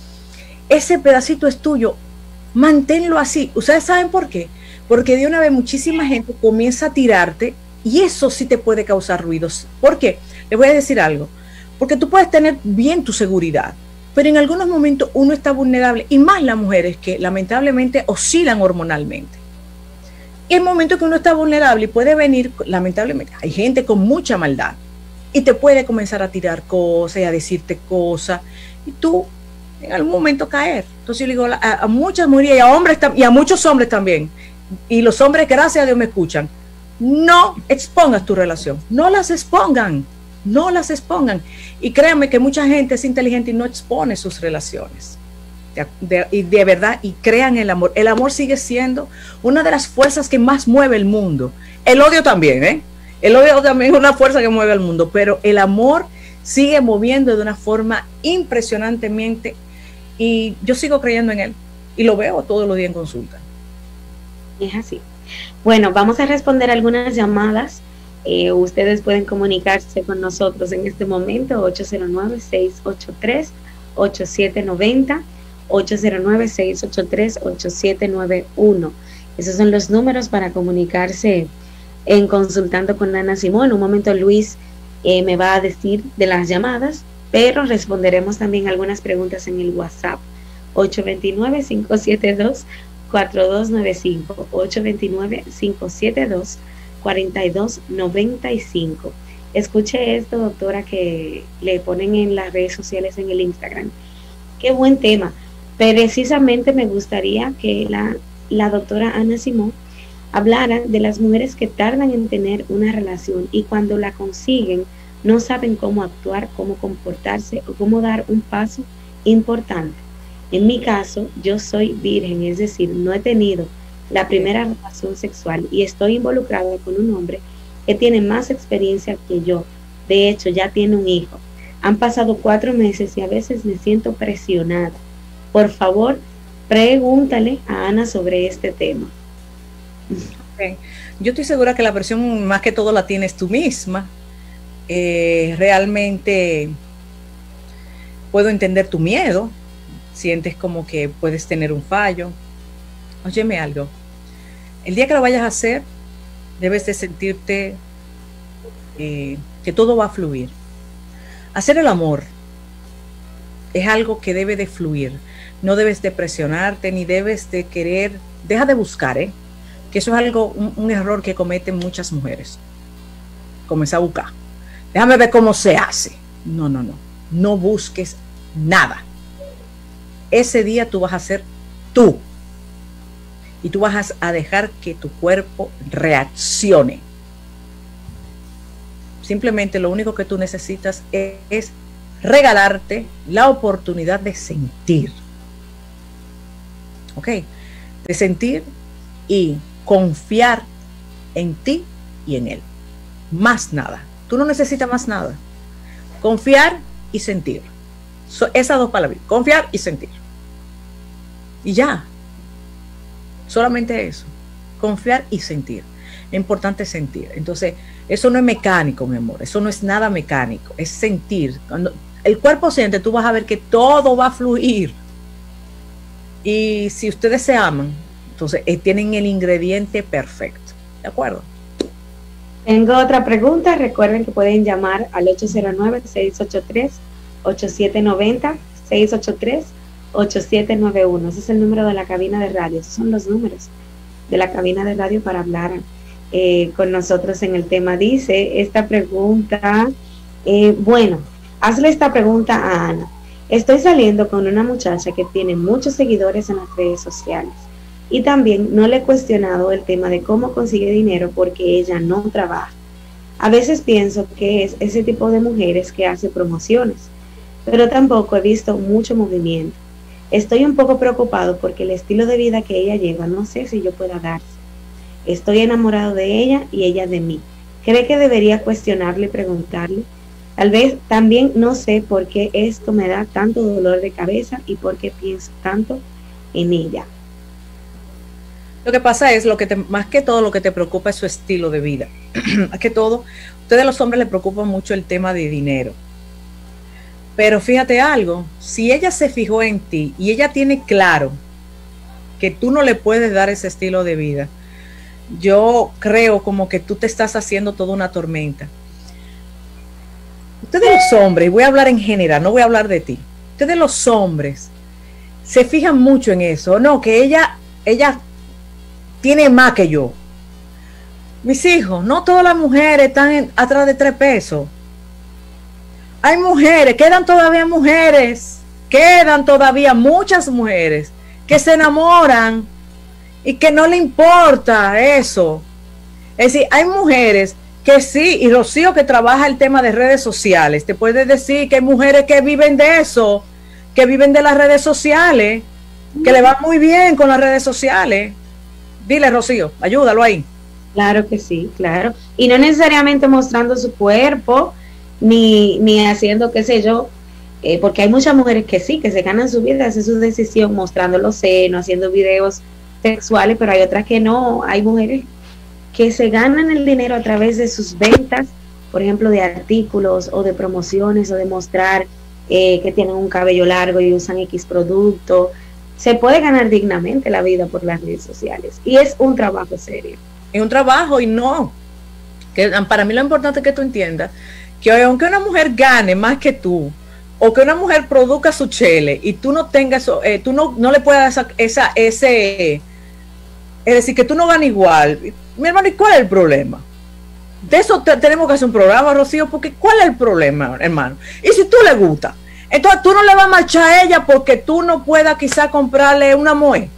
Ese pedacito es tuyo, manténlo así. ¿Ustedes saben por qué? Porque de una vez muchísima gente comienza a tirarte y eso sí te puede causar ruidos. ¿Por qué? Les voy a decir algo, porque tú puedes tener bien tu seguridad, pero en algunos momentos uno está vulnerable, y más las mujeres que lamentablemente oscilan hormonalmente. Y el momento que uno está vulnerable y puede venir, lamentablemente, hay gente con mucha maldad y te puede comenzar a tirar cosas y a decirte cosas, y tú en algún momento caer. Entonces yo le digo a, a muchas mujeres y a hombres y a muchos hombres también, y los hombres, gracias a Dios, me escuchan, no expongas tu relación, no las expongan. No las expongan. Y créanme que mucha gente es inteligente y no expone sus relaciones. De, de, y de verdad, y crean el amor. El amor sigue siendo una de las fuerzas que más mueve el mundo. El odio también, ¿eh? El odio también es una fuerza que mueve el mundo, pero el amor sigue moviendo de una forma impresionantemente, y yo sigo creyendo en él. Y lo veo todos los días en consulta. Es así. Bueno, vamos a responder algunas llamadas. Eh, ustedes pueden comunicarse con nosotros en este momento, ocho cero nueve, seis ocho tres, ocho siete nueve cero, ocho cero nueve, seis ocho tres, ocho siete nueve uno. Esos son los números para comunicarse en Consultando con Ana Simó. En un momento Luis eh, me va a decir de las llamadas, pero responderemos también algunas preguntas en el WhatsApp, ocho dos nueve, cinco siete dos, cuatro dos nueve cinco, ocho dos nueve, cinco siete dos, cuatro dos nueve cinco. Escuche esto, doctora, que le ponen en las redes sociales, en el Instagram. Qué buen tema. Precisamente me gustaría que la, la doctora Ana Simó hablara de las mujeres que tardan en tener una relación y cuando la consiguen no saben cómo actuar, cómo comportarse o cómo dar un paso importante. En mi caso, yo soy virgen, es decir, no he tenido la primera relación sexual y estoy involucrada con un hombre que tiene más experiencia que yo. De hecho, ya tiene un hijo. Han pasado cuatro meses y a veces me siento presionada. Por favor, pregúntale a Ana sobre este tema. Okay. Yo estoy segura que la presión más que todo la tienes tú misma. Eh, realmente puedo entender tu miedo. Sientes como que puedes tener un fallo. Óyeme algo. El día que lo vayas a hacer, debes de sentirte eh, que todo va a fluir. hacer el amor es algo que debe de fluir. No debes de presionarte, ni debes de querer, deja de buscar, ¿eh? Que eso es algo, un, un error que cometen muchas mujeres. Comenzar a buscar. Déjame ver cómo se hace. No, no, no. No busques nada. Ese día tú vas a ser tú. Y tú vas a dejar que tu cuerpo reaccione. Simplemente lo único que tú necesitas es, es regalarte la oportunidad de sentir. ¿Ok? De sentir y confiar en ti y en él. Más nada. Tú no necesitas más nada. Confiar y sentir. So, esas dos palabras. Confiar y sentir. Y ya. Solamente eso. Confiar y sentir. Es importante sentir. Entonces, eso no es mecánico, mi amor. Eso no es nada mecánico. Es sentir. Cuando el cuerpo siente, tú vas a ver que todo va a fluir. Y si ustedes se aman, entonces eh, tienen el ingrediente perfecto. ¿De acuerdo? Tengo otra pregunta. Recuerden que pueden llamar al ocho cero nueve, seis ocho tres, ocho siete nueve cero, seis ocho tres, ocho siete nueve uno. Ese es el número de la cabina de radio. Esos son los números de la cabina de radio para hablar eh, con nosotros en el tema. Dice esta pregunta, eh, bueno, hazle esta pregunta a Ana. Estoy saliendo con una muchacha que tiene muchos seguidores en las redes sociales y también no le he cuestionado el tema de cómo consigue dinero porque ella no trabaja. A veces pienso que es ese tipo de mujeres que hace promociones, pero tampoco he visto mucho movimiento. Estoy un poco preocupado porque el estilo de vida que ella lleva no sé si yo pueda darse. Estoy enamorado de ella y ella de mí. ¿Cree que debería cuestionarle y preguntarle? Tal vez también no sé por qué esto me da tanto dolor de cabeza y por qué pienso tanto en ella. Lo que pasa es, lo que te, más que todo lo que te preocupa es su estilo de vida. Más que todo, a ustedes los hombres les preocupa mucho el tema de dinero. Pero fíjate algo, si ella se fijó en ti y ella tiene claro que tú no le puedes dar ese estilo de vida, yo creo como que tú te estás haciendo toda una tormenta. Ustedes los hombres, y voy a hablar en general, no voy a hablar de ti, ustedes los hombres se fijan mucho en eso, no, que ella, ella tiene más que yo. Mis hijos, no todas las mujeres están en, atrás de tres pesos. Hay mujeres, quedan todavía mujeres, quedan todavía muchas mujeres que se enamoran y que no le importa eso. Es decir, hay mujeres que sí, y Rocío que trabaja el tema de redes sociales, te puede decir que hay mujeres que viven de eso, que viven de las redes sociales, que le va muy bien con las redes sociales. Dile, Rocío, ayúdalo ahí. Claro que sí, claro. Y no necesariamente mostrando su cuerpo, ni, ni haciendo, qué sé yo, eh, porque hay muchas mujeres que sí, que se ganan su vida, hacen su decisión mostrando los senos, haciendo videos sexuales, pero hay otras que no. Hay mujeres que se ganan el dinero a través de sus ventas, por ejemplo, de artículos o de promociones o de mostrar eh, que tienen un cabello largo y usan X producto. Se puede ganar dignamente la vida por las redes sociales y es un trabajo serio. Es un trabajo y no. Que para mí lo importante es que tú entiendas que aunque una mujer gane más que tú o que una mujer produzca su chele y tú no tengas, eh, tú no, no le puedas dar esa, esa, ese, es decir, que tú no ganas igual. Mi hermano, ¿y cuál es el problema? De eso te, tenemos que hacer un programa, Rocío, porque ¿cuál es el problema, hermano? Y si tú le gusta, entonces tú no le vas a marchar a ella porque tú no puedas quizá comprarle una mujer.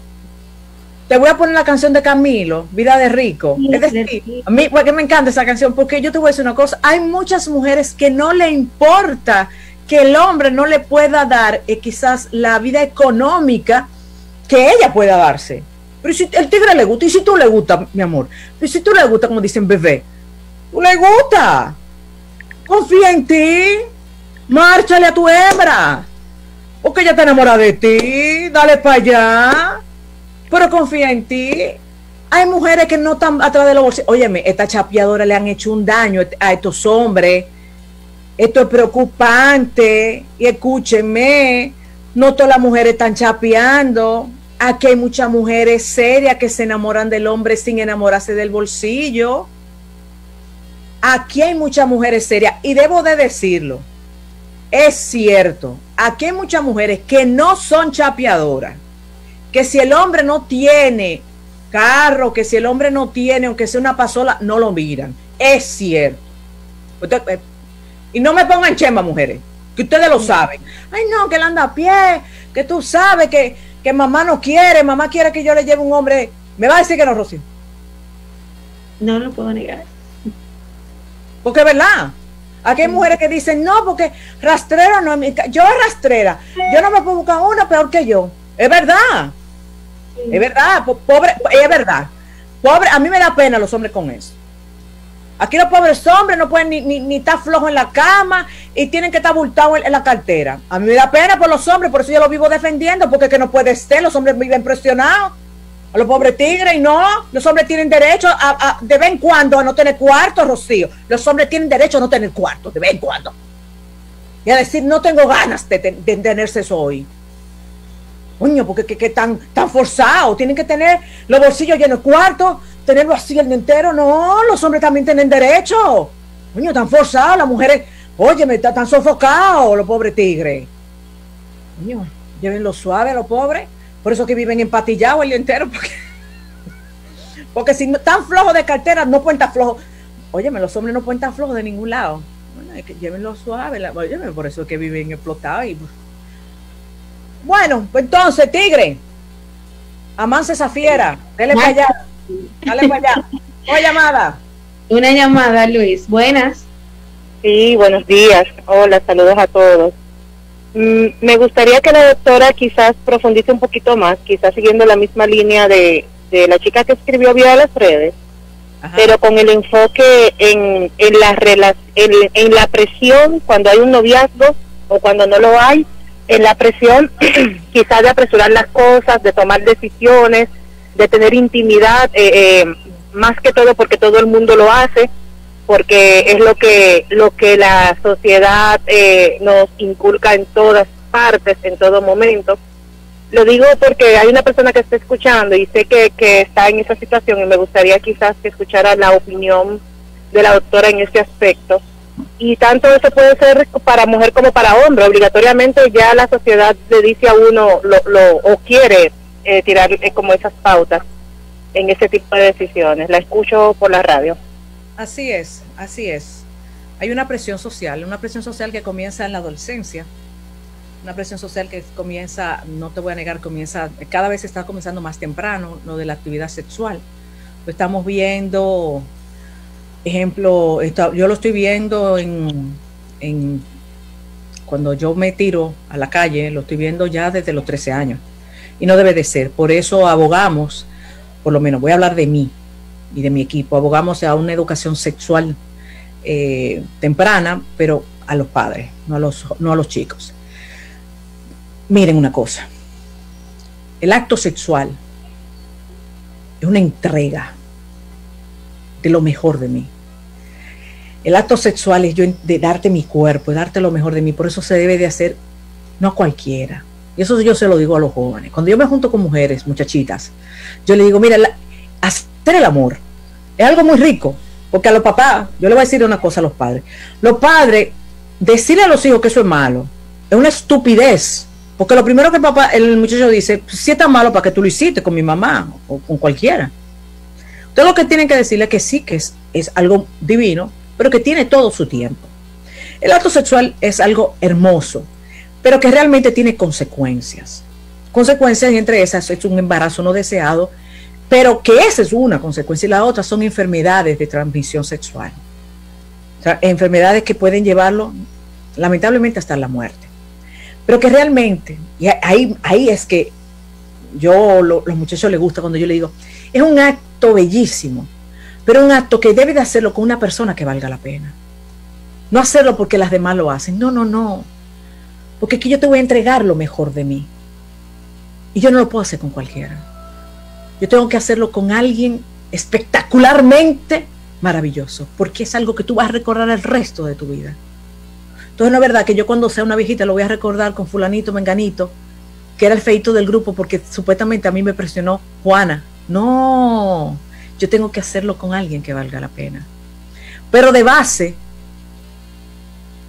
Te voy a poner la canción de Camilo, Vida de Rico. Sí, es decir, sí. A mí, porque me encanta esa canción, porque yo te voy a decir una cosa, hay muchas mujeres que no le importa que el hombre no le pueda dar eh, quizás la vida económica que ella pueda darse. Pero si el tigre le gusta, y si tú le gusta, mi amor, y si tú le gusta, como dicen bebé, tú le gusta, confía en ti, márchale a tu hembra, porque ella está enamorada de ti, dale para allá, pero confía en ti. Hay mujeres que no están atrás de los bolsillos. Óyeme, estas chapeadoras le han hecho un daño a estos hombres, esto es preocupante, y escúchenme, no todas las mujeres están chapeando. Aquí hay muchas mujeres serias que se enamoran del hombre sin enamorarse del bolsillo. Aquí hay muchas mujeres serias, y debo de decirlo, es cierto, aquí hay muchas mujeres que no son chapeadoras, que si el hombre no tiene carro, que si el hombre no tiene, aunque sea una pasola, no lo miran. Es cierto. Usted, eh, y no me pongan chema, mujeres, que ustedes lo saben. Ay, no, que él anda a pie, que tú sabes que, que mamá no quiere, mamá quiere que yo le lleve un hombre. ¿Me va a decir que no, Rocío? No lo puedo negar. Porque es verdad. Aquí hay mujeres que dicen, no, porque rastrero no, yo rastrera, yo no me puedo buscar una peor que yo. Es verdad. Sí. Es verdad, pobre, es verdad. Pobre, a mí me da pena los hombres con eso. Aquí los pobres hombres no pueden ni, ni, ni estar flojos en la cama y tienen que estar abultados en, en la cartera. A mí me da pena por los hombres, por eso yo lo vivo defendiendo, porque es que no puede ser, los hombres viven presionados. A los pobres tigres, y no, los hombres tienen derecho a, a de vez en cuando a no tener cuarto, Rocío. Los hombres tienen derecho a no tener cuarto, de vez en cuando. Y a decir, no tengo ganas de, de, de tener sexo hoy. Coño, porque que, que tan, tan forzado, tienen que tener los bolsillos llenos de cuarto, tenerlo así el día entero. No, los hombres también tienen derecho. Coño, tan forzado, las mujeres, oye, me están tan sofocados los pobres tigres. Coño, llévenlo suave a los pobres. Por eso que viven empatillados el día entero, porque, porque si no están flojos de cartera, no pueden estar flojos. Óyeme, los hombres no pueden estar flojos de ningún lado. Bueno, es que llévenlo suave. La, óyeme, por eso es que viven explotados. Y, bueno, pues entonces, tigre, amance esa fiera, dale para allá, dale para allá. Una llamada. Una llamada, Luis. Buenas. Sí, buenos días. Hola, saludos a todos. Me gustaría que la doctora quizás profundice un poquito más, quizás siguiendo la misma línea de, de la chica que escribió vía las redes. Ajá. Pero con el enfoque en, en, la rela en, en la presión cuando hay un noviazgo o cuando no lo hay, en la presión quizás de apresurar las cosas, de tomar decisiones, de tener intimidad, eh, eh, más que todo porque todo el mundo lo hace, porque es lo que lo que la sociedad eh, nos inculca en todas partes, en todo momento. Lo digo porque hay una persona que está escuchando y sé que, que está en esa situación y me gustaría quizás que escuchara la opinión de la doctora en ese aspecto. Y tanto eso puede ser para mujer como para hombre. Obligatoriamente ya la sociedad le dice a uno lo, lo o quiere eh, tirar eh, como esas pautas en ese tipo de decisiones. La escucho por la radio. Así es, así es. Hay una presión social, una presión social que comienza en la adolescencia, una presión social que comienza, no te voy a negar, comienza, cada vez está comenzando más temprano, lo de la actividad sexual. Lo estamos viendo, ejemplo, está, yo lo estoy viendo en, en, cuando yo me tiro a la calle, lo estoy viendo ya desde los trece años. Y no debe de ser, por eso abogamos, por lo menos voy a hablar de mí y de mi equipo, abogamos a una educación sexual eh, temprana, pero a los padres, no a los, no a los chicos. Miren una cosa, el acto sexual es una entrega de lo mejor de mí. El acto sexual es yo de darte mi cuerpo, de darte lo mejor de mí, por eso se debe de hacer no a cualquiera. Y eso yo se lo digo a los jóvenes. Cuando yo me junto con mujeres, muchachitas, yo le digo, mira, la, hacer el amor es algo muy rico, porque a los papás, yo le voy a decir una cosa a los padres, los padres, decirle a los hijos que eso es malo, es una estupidez, porque lo primero que el papá, el muchacho dice, si está malo, ¿para qué tú lo hiciste con mi mamá o con cualquiera? Ustedes lo que tienen que decirle es que sí, que es, es algo divino, pero que tiene todo su tiempo. El acto sexual es algo hermoso, pero que realmente tiene consecuencias. Consecuencias, entre esas es un embarazo no deseado, pero que esa es una consecuencia y la otra son enfermedades de transmisión sexual. O sea, enfermedades que pueden llevarlo lamentablemente hasta la muerte. Pero que realmente, y ahí, ahí es que yo, lo, los muchachos les gusta cuando yo les digo, es un acto bellísimo, pero un acto que debe de hacerlo con una persona que valga la pena. No hacerlo porque las demás lo hacen, no, no, no. Porque es que yo te voy a entregar lo mejor de mí. Y yo no lo puedo hacer con cualquiera. Yo tengo que hacerlo con alguien espectacularmente maravilloso, porque es algo que tú vas a recordar el resto de tu vida. Entonces no es verdad que yo cuando sea una viejita lo voy a recordar con fulanito, menganito, que era el feito del grupo porque supuestamente a mí me presionó Juana. No, yo tengo que hacerlo con alguien que valga la pena. Pero de base,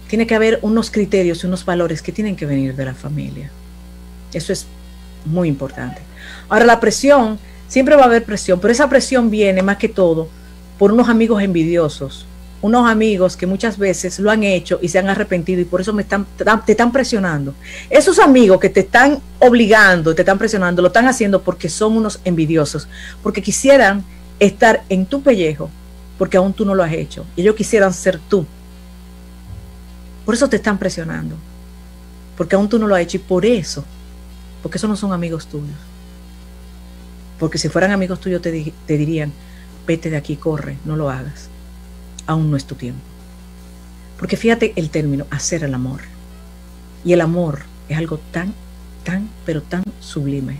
tiene que haber unos criterios y unos valores que tienen que venir de la familia. Eso es muy importante. Ahora, la presión, siempre va a haber presión, pero esa presión viene más que todo por unos amigos envidiosos, unos amigos que muchas veces lo han hecho y se han arrepentido y por eso me están, te están presionando. Esos amigos que te están obligando, te están presionando, lo están haciendo porque son unos envidiosos, porque quisieran estar en tu pellejo, porque aún tú no lo has hecho. Y ellos quisieran ser tú. Por eso te están presionando, porque aún tú no lo has hecho y por eso, porque esos no son amigos tuyos. Porque si fueran amigos tuyos te, di- te dirían, vete de aquí, corre, no lo hagas. Aún no es tu tiempo. Porque fíjate el término, hacer el amor. Y el amor es algo tan, tan, pero tan sublime.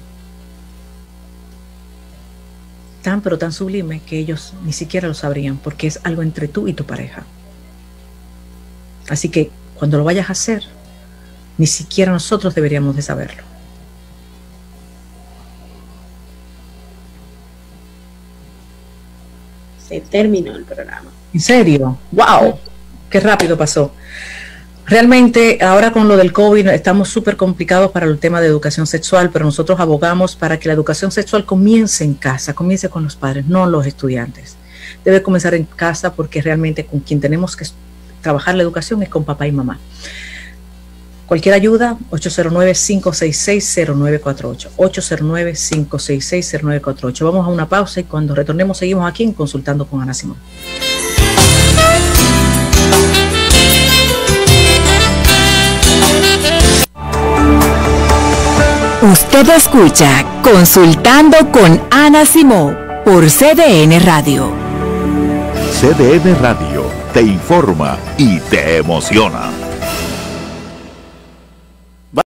Tan, pero tan sublime que ellos ni siquiera lo sabrían, porque es algo entre tú y tu pareja. Así que cuando lo vayas a hacer, ni siquiera nosotros deberíamos de saberlo. Se terminó el programa. ¿En serio? ¡Wow! ¡Qué rápido pasó! Realmente, ahora con lo del COVID, estamos súper complicados para el tema de educación sexual, pero nosotros abogamos para que la educación sexual comience en casa, comience con los padres, no los estudiantes. Debe comenzar en casa porque realmente con quien tenemos que trabajar la educación es con papá y mamá. Cualquier ayuda, ocho cero nueve, cinco seis seis, cero nueve cuatro ocho, ocho cero nueve, cinco seis seis, cero nueve cuatro ocho. Vamos a una pausa y cuando retornemos seguimos aquí en Consultando con Ana Simón. Usted escucha Consultando con Ana Simón por C D N Radio. C D N Radio te informa y te emociona.